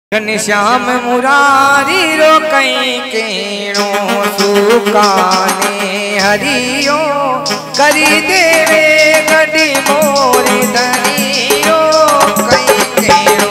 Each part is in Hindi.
घनश्याम मुरारी रो कई केणो सुकाने हरियो करी देवे गडी मोरी धनियो कई केणो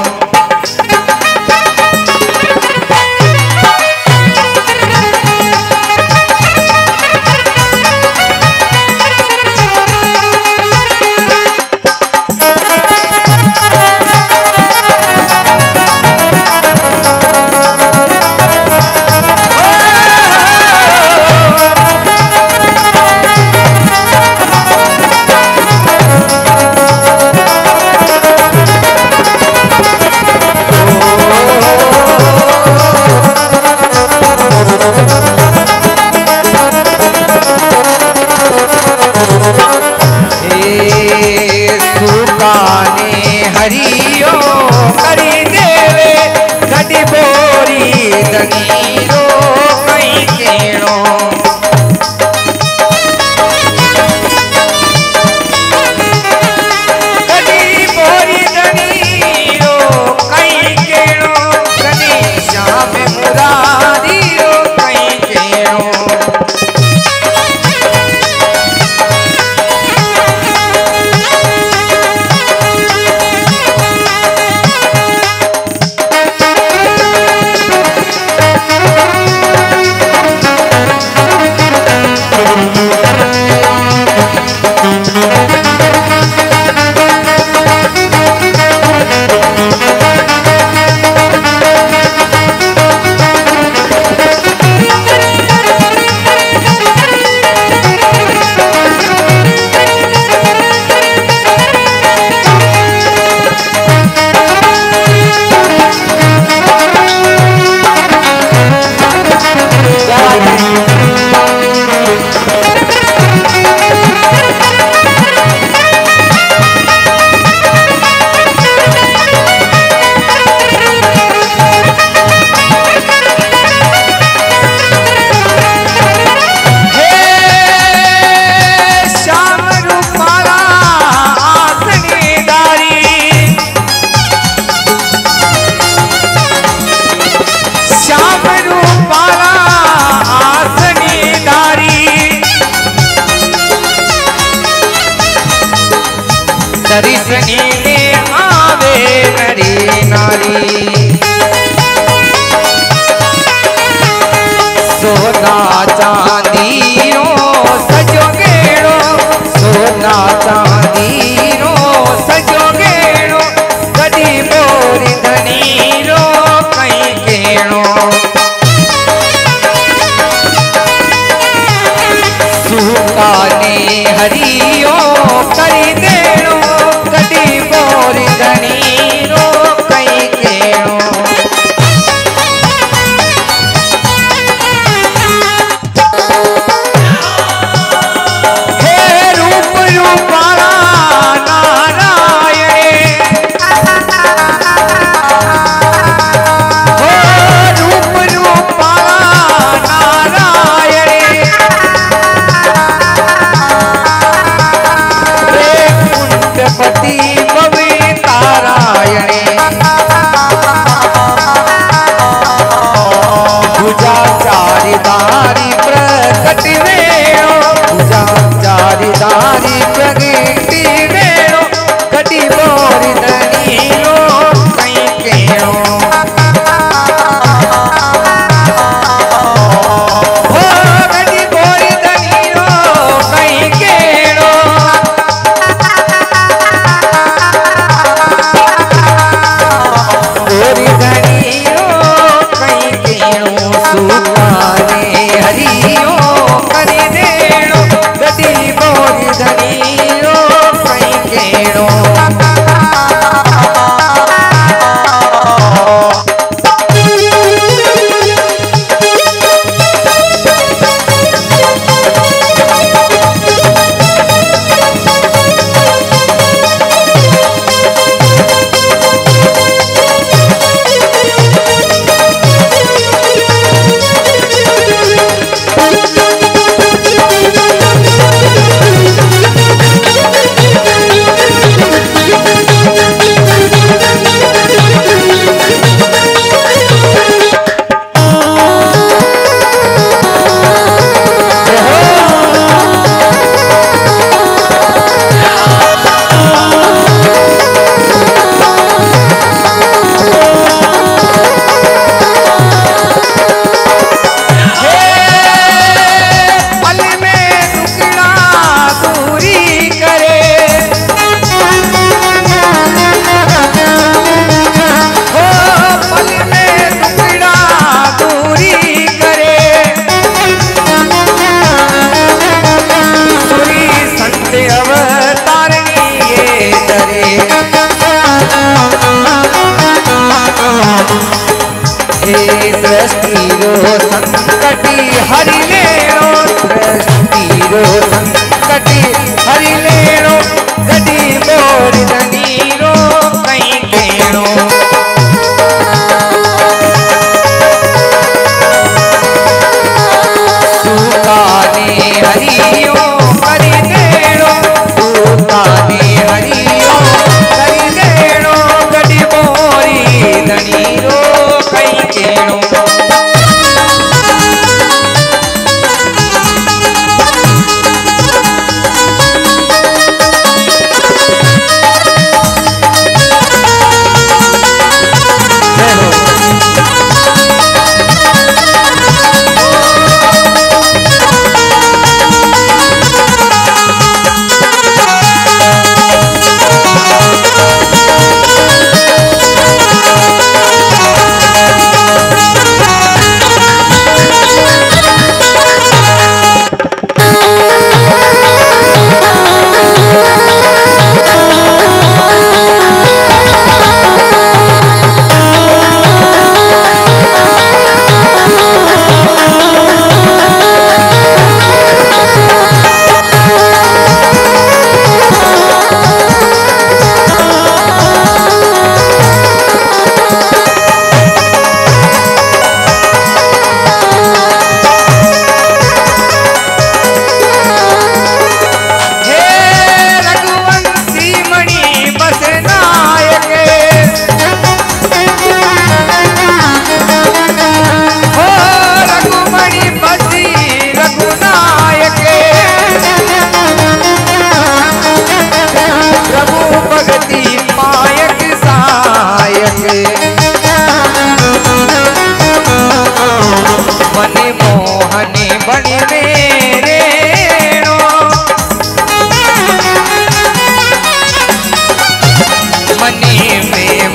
हरियो करी देवे गडी बोरी धनीरो कई केणो गडी बोरी धनीरो कई केणो घनश्याम मुरारी रो कई केणो दर्शनी ले आवे नरी नारी सोना चांदी रो सजो गेणो सोना चांदी रो सजो गेणो गडी बोरी धनी रो कई केणो सुकाने हरियो करी देणो गडी बोरी धनीरो कई केणो हे रूप रूपाला नारायण हो रूप रूपाला नारायण पति पवी तारायणे पूजा चारिदारी प्रकट वेणो पूजा चारिदारी प्रगति वेणो गडी बोरी धनीरो कई केणो हो गडी बोरी धनीरो कई केणो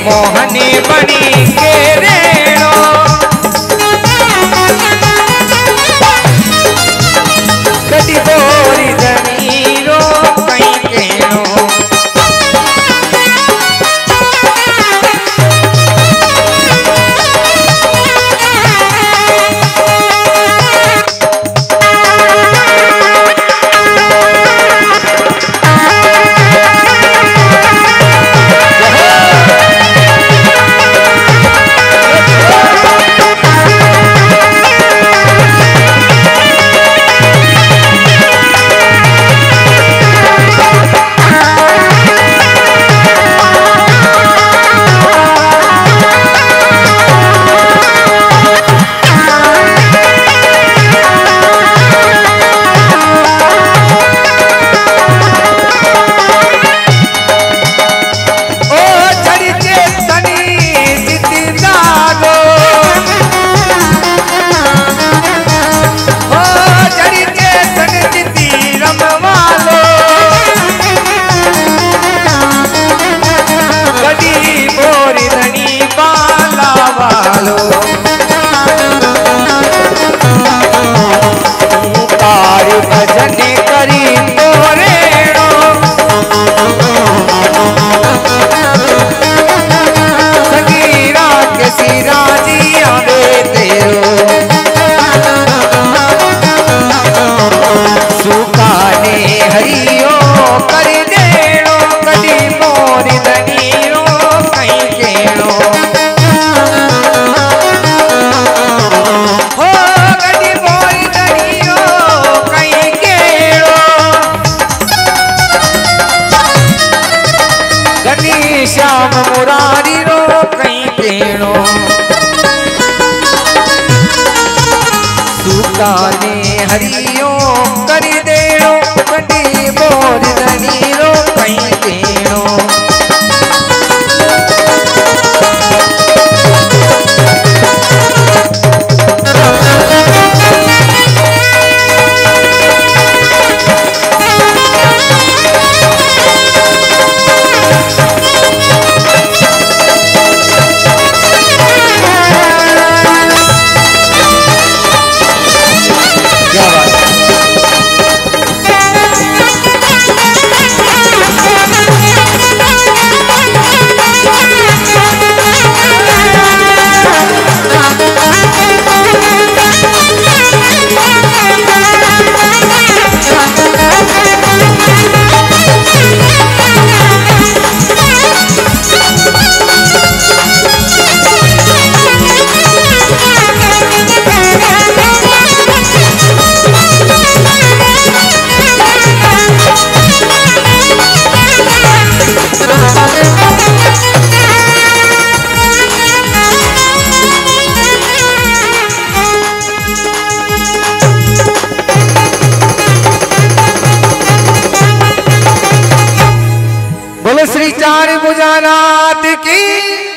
मोहनी बनी के रेणो कटी बोरी जनीरो कहीं केणो भजन करी तोरेणो संगीरा के सिरा जी आवे तेरो सुकाने हरियो कर देणो कदी मोरी दनीरो कहीं केणो श्याम मुरारी रो कहीं केणो सुकाने हरियो कर देणो कटी बोर दनी रो कहीं केणो श्री चार भुजानाथ की